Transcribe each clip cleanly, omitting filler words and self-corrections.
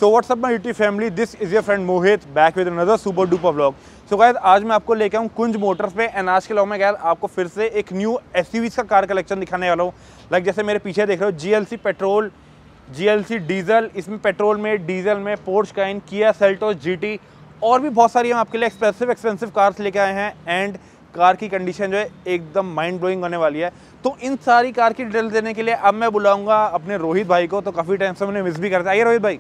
So what's up my YouTube family, this is your friend Mohit back with another super duper vlog. So guys आज मैं आपको लेके आऊँ कुंज Motors पे and आज के व्लॉग में गाइस आपको फिर से एक न्यू एसयूवीज का कार कलेक्शन दिखाने वाला हूँ। लाइक जैसे मेरे पीछे देख रहे हो जीएलसी पेट्रोल, जीएलसी डीजल, इसमें पेट्रोल में, डीजल में, Porsche Cayenne, Kia Seltos GT और भी बहुत सारी हम आपके लिए एक्सपेंसिव कार्स लेके आए हैं। एंड कार की कंडीशन जो है एकदम माइंड ब्लोइंग होने वाली है। तो इन सारी कार की डिटेल देने के लिए अब मैं बुलाऊंगा अपने रोहित भाई को। तो काफ़ी टाइम से मैंने मिस भी करता है। आइए रोहित भाई।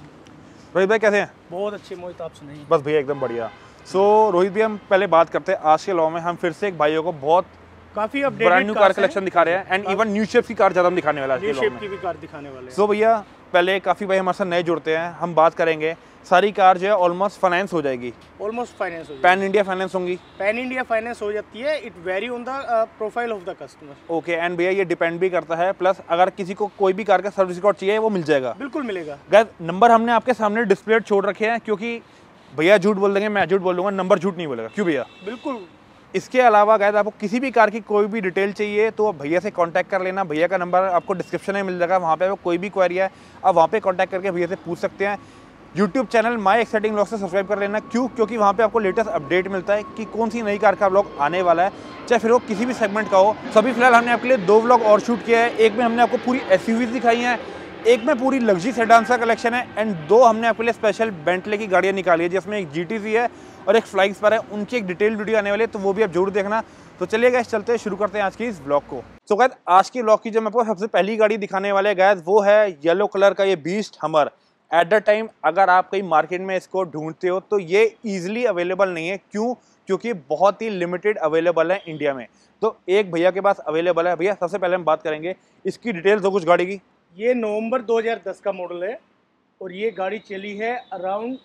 रोहित भाई कैसे हैं? बहुत अच्छे मोहित, आप सुनाइए। बस भैया एकदम बढ़िया। सो रोहित भाई हम पहले बात करते हैं आज के लॉ में। हम फिर से एक भाइयों को बहुत काफी ब्रांड न्यू कार कलेक्शन दिखा रहे हैं एंड इवन न्यू शेप की कार ज़्यादा हम दिखाने वाला है। न्यू शेप की भी कार दिखाने वाले हैं। सो भैया पहले काफ़ी भाई हमारे साथ नए जुड़ते हैं, हम बात करेंगे। सारी कार जो है ऑलमोस्ट फाइनेंस हो जाएगी, ऑलमोस्ट फाइनेंस हो जाएगी। पैन इंडिया फाइनेंस होंगी? पैन इंडिया फाइनेंस हो जाती है। It very on the profile of the customer. Okay. And भैया ये डिपेंड भी करता है, प्लस अगर किसी को कोई भी कार का सर्विस रिकॉर्ड चाहिए वो मिल जाएगा? बिल्कुल मिलेगा। गाइस नंबर हमने आपके सामने डिस्प्ले छोड़ रखे हैं क्योंकि भैया झूठ बोल देंगे, मैं झूठ बोल दूंगा, नंबर झूठ नहीं बोलेगा। क्यों भैया? बिल्कुल। इसके अलावा गाइस आपको किसी भी कार की कोई भी डिटेल चाहिए तो भैया से कांटेक्ट कर लेना। भैया का नंबर आपको डिस्क्रिप्शन में मिल जाएगा, वहाँ पे कोई भी क्वेरी है आप वहाँ पे कांटेक्ट करके भैया से पूछ सकते हैं। YouTube channel my exciting vlog से सब्सक्राइब कर लेना। क्यों? क्योंकि वहाँ पे आपको लेटेस्ट अपडेट मिलता है कि कौन सी नई कार का व्लॉग आने वाला है, चाहे फिर वो किसी भी सेगमेंट का हो। सभी फिलहाल हमने आपके लिए 2 व्लॉग और शूट किया है। एक में हमने आपको पूरी एसयूवीज दिखाई हैं, एक में पूरी लग्जरी सेडान का कलेक्शन है एंड 2 हमने आपके लिए स्पेशल बेंटले की गाड़ियाँ निकाली है जिसमें एक जीटीसी है और एक फ्लाइंग स्पार है। उनकी एक डिटेल वीडियो आने वाली है तो वो भी आप जरूर देखना। तो चलिए गाइस चलते हैं, शुरू करते हैं आज की इस ब्लॉग को। तो गाइस आज की ब्लॉग की जो मैं आपको सबसे पहली गाड़ी दिखाने वाले हैं गाइस वो है येलो कलर का ये बीस्ट हमर। एट द टाइम अगर आप कहीं मार्केट में इसको ढूंढते हो तो ये ईजिली अवेलेबल नहीं है। क्यों? क्योंकि बहुत ही लिमिटेड अवेलेबल है इंडिया में। तो एक भैया के पास अवेलेबल है। भैया सबसे पहले हम बात करेंगे इसकी डिटेल्स दो कुछ गाड़ी की। ये नवंबर 2010 का मॉडल है और ये गाड़ी चली है अराउंड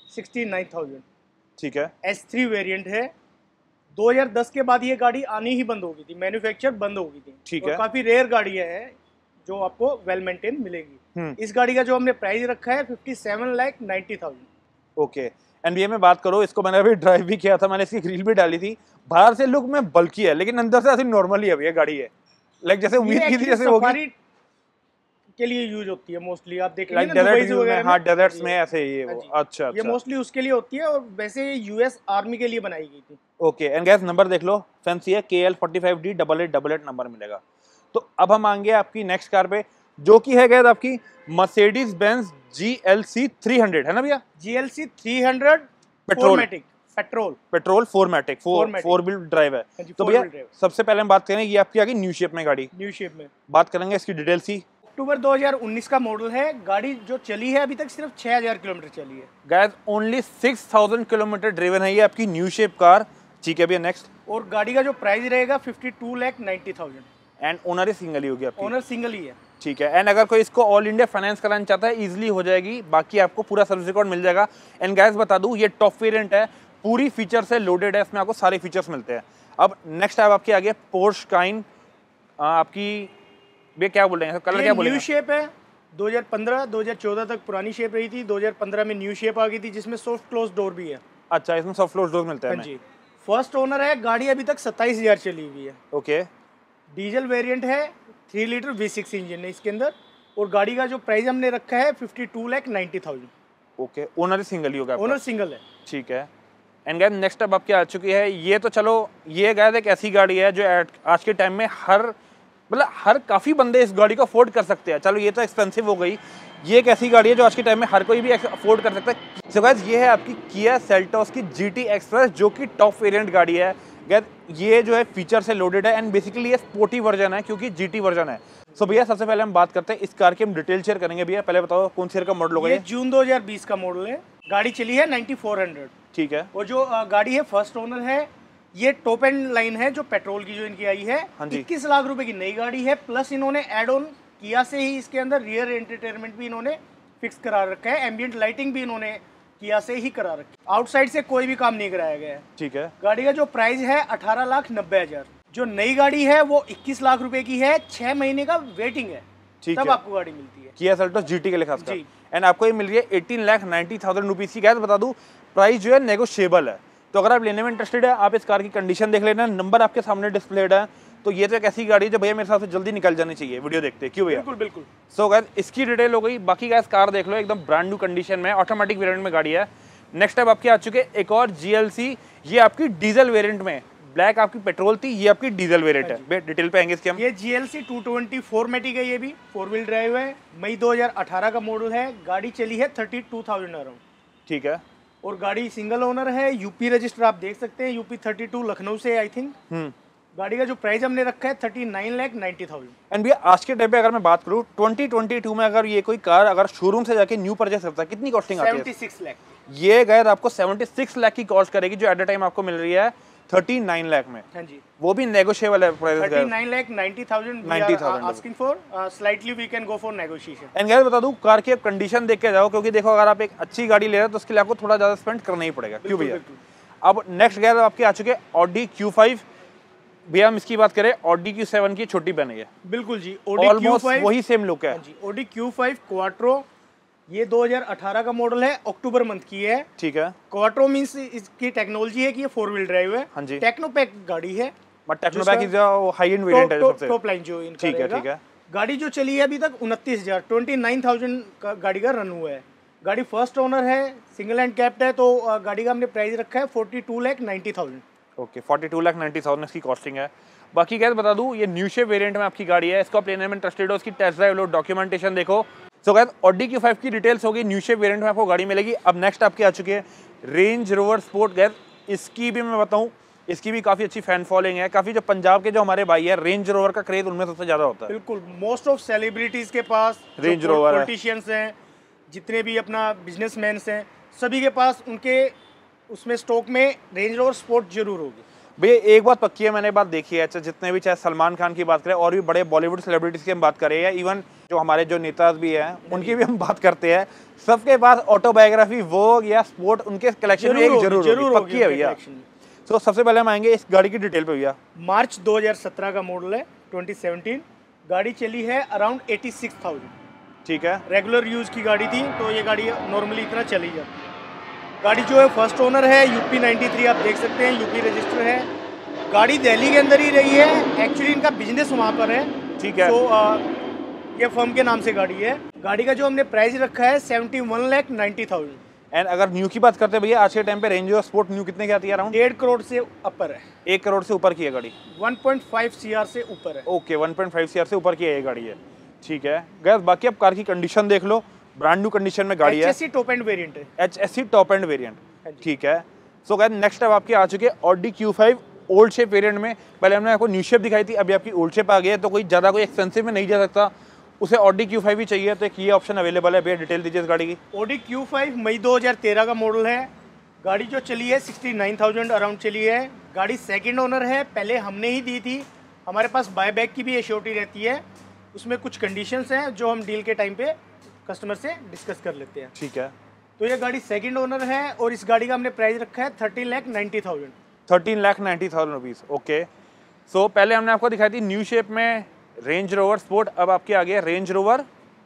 69,000। ठीक है। S3 वेरिएंट है। 2010 के बाद ये गाड़ी आनी ही बंद हो गई थी, मैन्युफैक्चर बंद हो गई थी। ठीक है। काफी रेयर गाड़ियां हैं जो आपको वेल मेंटेन मिलेगी। इस गाड़ी का जो हमने प्राइस रखा है 57,90,000। ओके। एंड भैया मैं बात करो, इसको मैंने अभी ड्राइव भी किया था, मैंने इसकी ग्रिल भी डाली थी। बाहर से लुक में बल्की है लेकिन अंदर से ऐसी नॉर्मली है भैया गाड़ी है। लाइक जैसे उम्मीद की थी जैसे होगी के लिए यूज होती है मोस्टली। आप देखेंगे लाइक ना डेजर्ट दुबई वगैरह में, हाँ डेजर्ट्स में ऐसे ये वो। अच्छा ये मोस्टली उसके लिए होती है और वैसे यूएस आर्मी के लिए बनाई गई थी। ओके। एंड गैस नंबर देख लो, फैंसी है KL45D 8888 नंबर मिलेगा। तो अब हम आएंगे आपकी नेक्स्ट कार पे जो कि है गैस आपकी मर्सिडीज बेंज GLC 300 है ना भैया? GLC 300 petrol four matic 4 wheel drive है। तो भैया सबसे पहले हम बात करें ये आपकी आ गई न्यू शेप में गाड़ी। न्यू शेप में बात करेंगे इसकी डिटेल सी। अक्टूबर 2019 का मॉडल है। गाड़ी जो चली है अभी तक सिर्फ 6,000 किलोमीटर चली है। गाइस ओनली 6,000 किलोमीटर ड्रिवन है ये आपकी न्यू शेप कार। ठीक है भैया नेक्स्ट। और गाड़ी का जो प्राइस रहेगा 52,90,000। एंड ओनर सिंगल ही होगी आपकी? ओनर सिंगल ही है। ठीक है। एंड अगर कोई इसको ऑल इंडिया फाइनेंस कराना चाहता है इजीली हो जाएगी, बाकी आपको पूरा सर्विस रिकॉर्ड मिल जाएगा। एंड गाइस बता दूं ये टॉप वेरिएंट है, पूरी फीचर से लोडेड है, इसमें आपको सारे फीचर्स मिलते हैं। अब नेक्स्ट टाइप आपकी आ गई पोर्श काइन। आपकी ये क्या बोल रहे हैं, कलर क्या बोल रहे हैं? न्यू शेप है। 2015-2014 तक पुरानी शेप रही थी। 2015 में न्यू शेप आ गई थी जिसमें सॉफ्ट क्लोज डोर भी है। अच्छा, इसमें सॉफ्ट क्लोज डोर मिलता है? जी। फर्स्ट ओनर है। गाड़ी अभी तक 27,000 चली हुई है। ओके। डीजल वेरिएंट है। 3 लीटर V6 इंजन है इसके अंदर। और गाड़ी का जो प्राइस हमने रखा है 52,90,000। ओके। ओनर सिंगल ही होगा? ओनर सिंगल है। ठीक है। एंड गाइस नेक्स्ट अब आपकी आ चुकी है ये, तो चलो ये गाइस एक ऐसी गाड़ी है जो आज के टाइम में हर काफ़ी बंदे इस गाड़ी को अफोर्ड कर सकते हैं। चलो ये तो एक्सपेंसिव हो गई, ये एक ऐसी गाड़ी है जो आज के टाइम में हर कोई भी अफोर्ड कर सकता है। सो गाइस ये है आपकी किया सेल्टोस की GT एक्सप्रेस जो कि टॉप वेरिएंट गाड़ी है। गाइस ये जो है फीचर से लोडेड है एंड बेसिकली ये स्पोर्टी वर्जन है क्योंकि GT वर्जन है। सो भैया सबसे पहले हम बात करते हैं इस कार की, हम डिटेल शेयर करेंगे। भैया पहले बताओ कौन सी ईयर का मॉडल होगा? ये जून 2020 का मॉडल है। गाड़ी चली है 9400। ठीक है। और जो गाड़ी है फर्स्ट ओनर है। ये टॉप एंड लाइन है जो पेट्रोल की जो इनकी आई है। हाँ जी। 21 लाख रुपए की नई गाड़ी है। प्लस इन्होंने एड ऑन किया से ही इसके अंदर रियर एंटरटेनमेंट भी इन्होंने फिक्स करा रखा है। एम्बिएंट लाइटिंग भी इन्होंने किया से ही करा रखी है। आउटसाइड से कोई भी काम नहीं कराया गया है। ठीक है। गाड़ी का जो प्राइस है 18,90,000। जो नई गाड़ी है वो 21 लाख रुपए की है। 6 महीने का वेटिंग है, तब आपको गाड़ी मिलती है। किया सेल्टोस GT के लिए खासकर। एंड आपको ये मिल रही है 18,90,000 रुपीज की। गैस बता दूं प्राइस जो है नेगोशिएबल है। तो अगर आप लेने में इंटरेस्टेड है, आप इस कार की कंडीशन देख लेना, नंबर आपके सामने डिस्प्लेड है। तो ये तो एक ऐसी गाड़ी है जो भैया मेरे हिसाब से जल्दी निकल जानी चाहिए वीडियो देखते, क्यों भैया? बिल्कुल बिल्कुल। सो गाइस इसकी डिटेल हो गई। बाकी गाइस कार देख लो, एकदम ब्रांड न्यू कंडीशन में, ऑटोमेटिक वेरिएंट में गाड़ी है। नेक्स्ट टाइप आपके आ चुके एक और GLC, ये आपकी डीजल वेरिएंट में, ब्लैक आपकी पेट्रोल थी, ये आपकी डीजल वेरिएंट है। डिटेल पे आएंगे इसके हम। ये GLC 220 4मैटिक है, ये भी 4 व्हील ड्राइव है, मई 2018 का मॉडल है। गाड़ी चली है 32,000 अराउंड। ठीक है। और गाड़ी सिंगल ओनर है, यूपी रजिस्टर आप देख सकते हैं, यूपी 32 लखनऊ से आई थिंक। गाड़ी का जो प्राइस हमने रखा है 39,90,000। एंड भैया आज के टाइम पे अगर मैं बात करूँ 2022 में अगर ये कोई कार अगर शोरूम से जाके न्यू परचेस करता है, कितनी कॉस्टिंग आती है? 76 लाख। ये गैर आपको 76 लाख की कॉस्ट करेगी, जो एट द टाइम आपको मिल रही है 39 लाख में। हाँ जी, वो भी नेगोशिएबल है price. 39,90,000 asking for, slightly we can go for negotiation. And गैर बता दूं, कार की आप कंडीशन देख के जाओ, क्योंकि देखो अगर आप एक अच्छी गाड़ी ले रहे हो तो उसके लिए आपको थोड़ा ज्यादा स्पेंड करना ही पड़ेगा, क्यों भैया? अब नेक्स्ट गैर आपके आ चुके ऑडी Q5। भैया हम इसकी बात करें, ऑडी Q7 की छोटी बन है। बिल्कुल जी, ऑलमोस्ट वही सेम लुक है। ऑडी Q5 क्वाट्रो, ये 2018 का मॉडल है, अक्टूबर मंथ की है। ठीक है। क्वाट्रो मींस इसकी टेक्नोलॉजी है कि ये 4 व्हील ड्राइव है। हाँ जी। टेक्नोपैक गाड़ी है, but techno pack is high end variant है सबसे टॉप लाइन जो इनका ठीक है। ठीक है। गाड़ी जो चली है अभी तक 29,000 का गाड़ी का रन हुआ है। गाड़ी फर्स्ट ओनर है, सिंगल हैंड कैप्ट है, तो गाड़ी का हमने प्राइस रखा है 42,90,000। ओके, 42,90,000 इसकी कॉस्टिंग है। बाकी क्या बता दूं, ये न्यू शेप वेरिएंट में आपकी गाड़ी है, इसको आप लेने में इंटरेस्टेड हो, इसकी टेस्ट ड्राइव लो, डॉक्यूमेंटेशन देखो। सो गाइस ऑडी Q5 की डिटेल्स होगी, न्यू शेप वेरिएंट में आपको गाड़ी मिलेगी। अब नेक्स्ट आपके आ चुकी है रेंज रोवर स्पोर्ट। गैस इसकी भी मैं बताऊं, इसकी भी काफी अच्छी फैन फॉलोइंग है। काफी जो पंजाब के जो हमारे भाई है, रेंज रोवर का क्रेज उनमें सबसे ज्यादा होता है। बिल्कुल, मोस्ट ऑफ सेलिब्रिटीज के पास रेंज रोवर, पॉलिटिशियंस हैं, जितने भी अपना बिजनेसमैन हैं, सभी के पास उनके उसमें स्टॉक में रेंज रोवर स्पोर्ट जरूर होगी। भैया एक बात पक्की है, मैंने बात देखी है, जितने भी, चाहे सलमान खान की बात करें और भी बड़े बॉलीवुड सेलिब्रिटीज की हम बात करें, या इवन जो हमारे जो नेता भी हैं उनकी भी हम बात करते हैं, सबके पास ऑटोबायोग्राफी वो या स्पोर्ट उनके कलेक्शन में एक जरूर पक्की है भैया। तो सबसे पहले हम आएंगे इस गाड़ी की डिटेल पे भैया। मार्च 2017 का मॉडल है, 2017। गाड़ी चली है अराउंड 86,000। ठीक है। रेगुलर यूज की गाड़ी थी, तो ये गाड़ी नॉर्मली इतना चली जाती है। गाड़ी जो है फर्स्ट ओनर है, यूपी 93 आप देख सकते हैं, यूपी रजिस्टर है। गाड़ी दिल्ली के अंदर ही रही है, एक्चुअली इनका बिजनेस वहाँ पर है। ठीक है। तो ये फर्म के नाम से गाड़ी है। गाड़ी का जो हमने प्राइस रखा है 71,90,000। एंड अगर न्यू की बात करते हैं भैया, आज के टाइम पे रेंज रोवर स्पोर्ट न्यू कितने की आती है? अराउंड 1.5 करोड़ से ऊपर है। 1 करोड़ से ऊपर की है गाड़ी। 1.5 CR से ऊपर है। ओके, 1.5 CR से ऊपर की है ये गाड़ी है। ठीक है गैस, बाकी आप कार की कंडीशन देख लो, ब्रांड न्यू कंडीशन में गाड़ी है। HSC टॉप एंड वेरिएंट है। HSC top end variant. ठीक है। सो गैस नेक्स्ट अब आपके आ चुके Audi Q5 old shape variant में। पहले हमने आपको न्यू शेप दिखाई थी, अभी आपकी ओल्ड शेप आ गई है, तो कोई ज़्यादा कोई एक्सपेंसिव में नहीं जा सकता, उसे ऑडी Q5 भी चाहिए तो एक ये ऑप्शन अवेलेबल है। भैया डिटेल दीजिए इस गाड़ी की। ऑडी Q5 मई 2013 का मॉडल है। गाड़ी जो चली है 69,000 अराउंड चली है। गाड़ी सेकंड ओनर है, पहले हमने ही दी थी। हमारे पास बायबैक की भी एश्योरिटी रहती है, उसमें कुछ कंडीशंस हैं जो हम डील के टाइम पे कस्टमर से डिस्कस कर लेते हैं। ठीक है। तो ये गाड़ी सेकंड ओनर है और इस गाड़ी का हमने प्राइस रखा है 13,90,000। 13,90,000 रुपीज़। ओके। सो पहले हमने आपको दिखाई थी न्यू शेप में रेंज रोवर स्पोर्ट, अब आपके आ गया Range Rover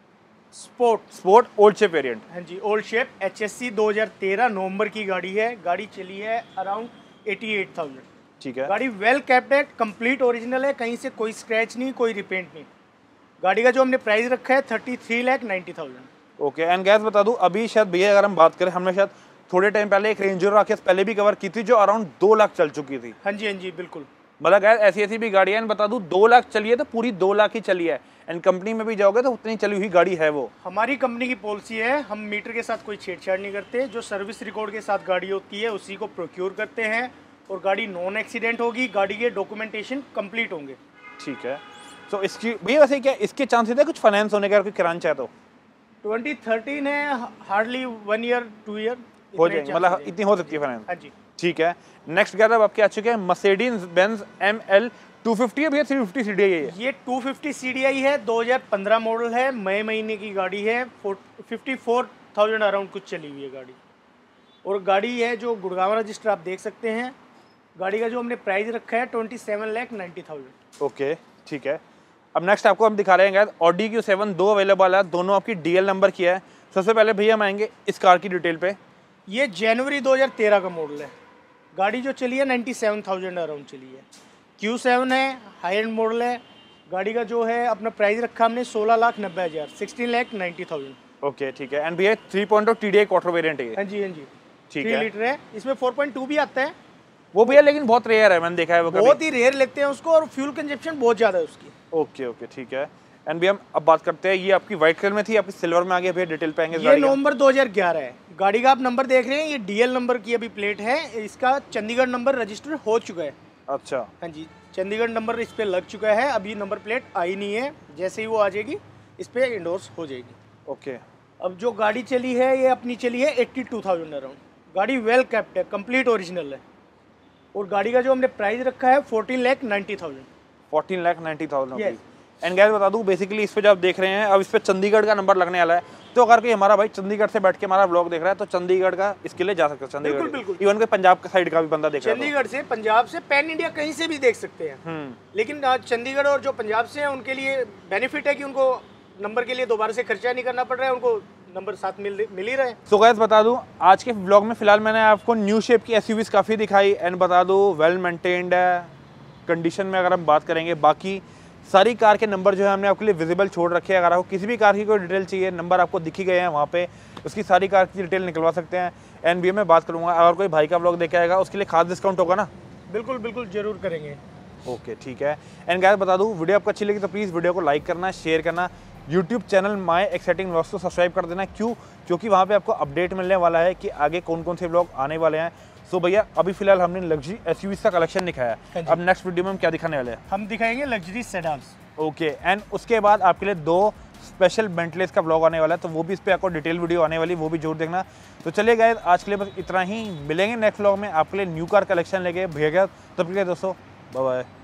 Sport old shape variant. हाँ जी, ओल्ड शेप। HSC 2013 नवंबर की गाड़ी है। गाड़ी चली है अराउंड 88,000। ठीक है। गाड़ी वेल कैप्ड है, कंप्लीट ओरिजिनल है, कहीं से कोई स्क्रैच नहीं, कोई रिपेंट नहीं। गाड़ी का जो हमने प्राइस रखा है 33,90,000। ओके। एंड गैस बता दूं, अभी शायद भैया अगर हम बात करें, हमने शायद थोड़े टाइम पहले एक रेंज रोवर आके पहले भी कवर की थी जो अराउंड 2 लाख चल चुकी थी। हाँ जी बिल्कुल। मतलब गैस ऐसी भी गाड़ी है, बता दूं 2 लाख चली है तो पूरी 2 लाख ही चली है। एंड कंपनी में भी जाओगे तो उतनी चली हुई गाड़ी है वो। हमारी कंपनी की पॉलिसी है, हम मीटर के साथ कोई छेड़छाड़ नहीं करते। जो सर्विस रिकॉर्ड के साथ गाड़ी होती है उसी को प्रोक्योर करते हैं, और गाड़ी नॉन एक्सीडेंट होगी, गाड़ी के डॉक्यूमेंटेशन कंप्लीट होंगे। ठीक है। तो इसकी भैया वैसे क्या इसके चांसेस है कुछ फाइनेंस होने का, कोई किरान चाहे तो? 2013 है, हार्डली 1 ईयर 2 ईयर हो जाएंगे, मतलब इतनी हो सकती है फाइनेंस। हाँ जी। ठीक है। नेक्स्ट गाड़ी अब आपके आ चुके हैं मर्सिडीज बेंज ML 250 है भैया, 350 CDI है ये 250 CDI है, 2015 मॉडल है, मई महीने की गाड़ी है। 54,000 अराउंड कुछ चली हुई है गाड़ी। और गाड़ी है जो गुड़गांव रजिस्टर आप देख सकते हैं। गाड़ी का जो हमने प्राइस रखा है 27,90,000। ओके। ठीक है। अब नेक्स्ट आपको हम दिखा रहे हैं ऑडी Q7 दो अवेलेबल है, दोनों आपकी DL नंबर की है। सबसे पहले भैया हम आएंगे इस कार की डिटेल पे। ये जनवरी 2013 का मॉडल है। गाड़ी जो चली है 97,000 अराउंड चली है। Q7 है, हाई एंड मॉडल है। गाड़ी का जो है अपना प्राइस रखा हमने 16,90,000, 16,90,000। ओके ठीक है। एंड भैया 3.0 TDI क्वार्टर वेरिएंट है ये? हाँ जी, हाँ जी, ठीक 3 है। लीटर है। इसमें 4.2 भी आता है, वो भैया लेकिन बहुत रेयर है, मैंने देखा है वो कभी। बहुत ही रेयर लेते हैं उसको, और फ्यूल कंजप्शन बहुत ज़्यादा है उसकी। ओके ओके ठीक है। एंड भैया अब बात करते हैं, ये आपकी व्हाइट कलर में थी, आपकी सिल्वर में आ गई भैया, डिटेल पे आएंगे इस ये गाड़ी का। नवंबर 2011 है। गाड़ी का आप नंबर देख रहे हैं, ये DL नंबर की अभी प्लेट है। इसका चंडीगढ़ नंबर रजिस्टर हो चुका है। अच्छा हाँ जी, चंडीगढ़ नंबर इस पे लग चुका है। अभी नंबर प्लेट आई नहीं है, जैसे ही वो आ जाएगी इस पे इंडोर्स हो जाएगी। ओके। अब जो गाड़ी चली है ये अपनी चली है 82,000 अराउंड। गाड़ी वेल कैप्ड है, कंप्लीट ओरिजिनल है। और गाड़ी का जो हमने प्राइस रखा है 14,90,000। 14,90,000 Yes. एंड गैस बता दूं, बेसिकली इस पे जब आप देख रहे हैं, अब इस पे चंडीगढ़ का नंबर लगने वाला है, तो अगर कोई हमारा भाई चंडीगढ़ से बैठ के हमारा व्लॉग देख रहा है तो चंडीगढ़ का इसके लिए जा सकते हैं। चंडीगढ़ बिल्कुल, बिल्कुल। इवन कोई पंजाब का साइड का भी बंदा देख रहा है चंडीगढ़ से, पंजाब से, पैन इंडिया कहीं से भी देख सकते हैं। लेकिन चंडीगढ़ और जो पंजाब से हैं उनके लिए बेनिफिट है कि उनको नंबर के लिए दोबारा से खर्चा नहीं करना पड़ रहा है, उनको नंबर साथ मिल ही रहे हैं। तो गैस बता दूं, आज के व्लॉग में फिलहाल मैंने आपको न्यू शेप की एसयूवीज काफ़ी दिखाई, एंड बता दूं वेल मेंटेन्ड है कंडीशन में। अगर हम बात करेंगे, बाकी सारी कार के नंबर जो है हमने आपके लिए विजिबल छोड़ रखे हैं। अगर आपको किसी भी कार की कोई डिटेल चाहिए, नंबर आपको दिखी गए हैं वहाँ पे, उसकी सारी कार की डिटेल निकलवा सकते हैं। एनबीए में बात करूँगा, अगर कोई भाई का व्लॉग देखे आएगा उसके लिए खास डिस्काउंट होगा ना? बिल्कुल बिल्कुल, जरूर करेंगे। ओके ठीक है। एंड गाइस बता दूं, वीडियो आपको अच्छी लगी तो प्लीज़ वीडियो को लाइक करना, शेयर करना, YouTube channel my exciting vlogs को सब्सक्राइब कर देना। क्यों? क्योंकि वहाँ पे आपको अपडेट मिलने वाला है कि आगे कौन कौन से व्लॉग आने वाले हैं। सो भैया अभी फिलहाल हमने लग्जरी एसयूवीज का कलेक्शन दिखाया है, अब नेक्स्ट वीडियो में हम क्या दिखाने वाले हैं? हम दिखाएंगे लग्जरी सेडान्स। ओके। एंड उसके बाद आपके लिए 2 स्पेशल बेंटलेस का व्लॉग आने वाला है, तो वो भी इस पर आपको डिटेल वीडियो आने वाली, वो भी जरूर देखना। तो चलिए गाइस, आज के लिए बस इतना ही। मिलेंगे नेक्स्ट व्लॉग में आपके लिए न्यू कार कलेक्शन लेके। भैया तब के लिए दोस्तों, बाय बाय।